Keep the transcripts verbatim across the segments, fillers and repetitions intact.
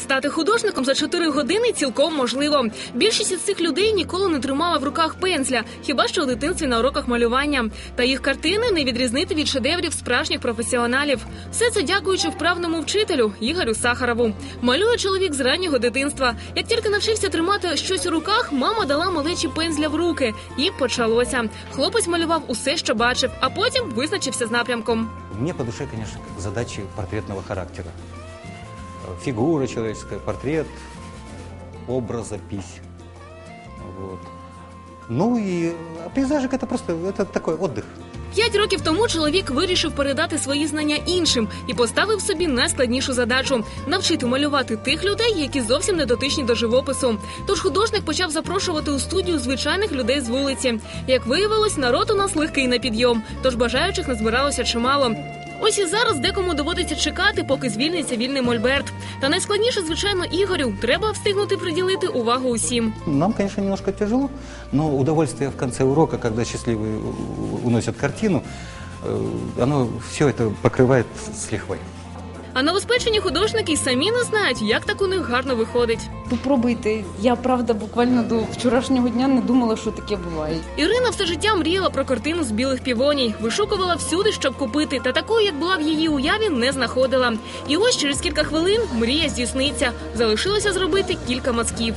Стати художником за чотири години цілком можливо. Більшість із цих людей ніколи не тримала в руках пензля, хіба що у дитинстві на уроках малювання. Та їх картини не відрізнити від шедеврів справжніх професіоналів. Все це дякуючи вправному вчителю Ігорю Сахарову. Малює чоловік з раннього дитинства. Як тільки навчився тримати щось у руках, мама дала малечі пензля в руки. І почалося. Хлопець малював усе, що бачив, а потім визначився з напрямком. Мне по душе, конечно, задачи портретного характера. Фигура человеческая, портрет, образопись. Вот. Ну и пейзажик – это просто это такой отдых. П'ять років тому чоловік вирішив передати свої знання іншим і поставив собі найскладнішу задачу – навчити малювати тих людей, які зовсім не дотичні до живопису. Тож художник почав запрошувати у студію звичайних людей з вулиці. Як виявилось, народ у нас легкий на підйом, тож бажаючих назбиралося чимало. Ось і зараз декому доводиться чекати, поки звільниться вільний мольберт. Та найскладніше, звичайно, Ігорю. Треба встигнути приділити увагу усім. Нам, конечно, немножко тяжело, но удовольствие в конце урока, когда счастливые уносят картину, оно все это покрывает с лихвой. А новоспечені художники й самі не знають, як так у них гарно виходить. Попробуйте. Я, правда, буквально до вчорашнього дня не думала, що таке буває. Ірина все життя мріяла про картину з білих півоній. Вишукувала всюди, щоб купити. Та такої, як була в її уяві, не знаходила. І ось через кілька хвилин мрія здійсниться. Залишилося зробити кілька мазків.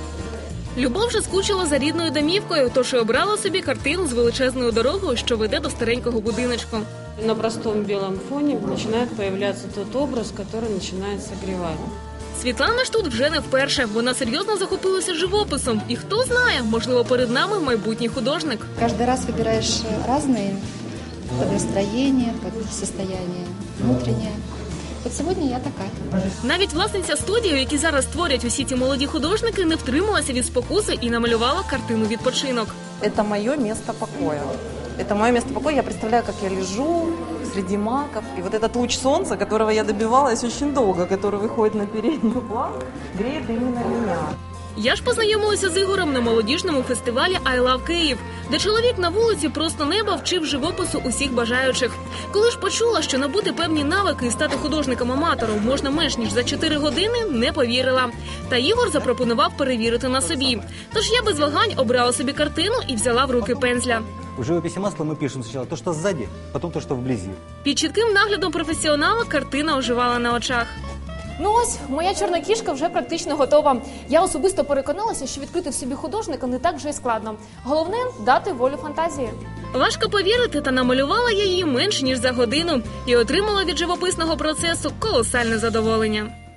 Любов же скучила за рідною домівкою, тож і обрала собі картину з величезною дорогою, що веде до старенького будиночку. На простом белом фоне начинает появляться тот образ, который начинает согревать. Світлана ж тут вже не вперше. Вона серйозно захопилася живописом. І хто знає, можливо, перед нами майбутній художник. Каждый раз выбираешь разные под настроение, под состояние внутреннее. От сьогодні я така. Навіть власниця студії, які зараз створять усі ці молоді художники, не втрималася від спокуси і намалювала картину «Відпочинок». Это мое место покоя. Это мое место покоя. Я представляю, как я лежу среди маков. И вот этот луч солнца, которого я добивалась очень долго, который выходит на передний план, греет именно меня. Я ж познайомилася з Ігорем на молодіжному фестивалі «I Love Київ», де чоловік на вулиці просто неба вчив живопису усіх бажаючих. Коли ж почула, що набути певні навики і стати художником-аматором можна менш ніж за чотири години, не повірила. Та Ігор запропонував перевірити на собі. Тож я без вагань обрала собі картину і взяла в руки пензля. В живописи масла мы пишем сначала то, что сзади, потом то, что вблизи. Під чітким наглядом професіонала картина оживала на очах. Ну ось, моя чорна кішка вже практично готова. Я особисто переконалася, що відкрити в собі художника не так вже й складно. Головне – дати волю фантазії. Важко повірити, та намалювала я її менш ніж за годину і отримала від живописного процесу колосальне задоволення.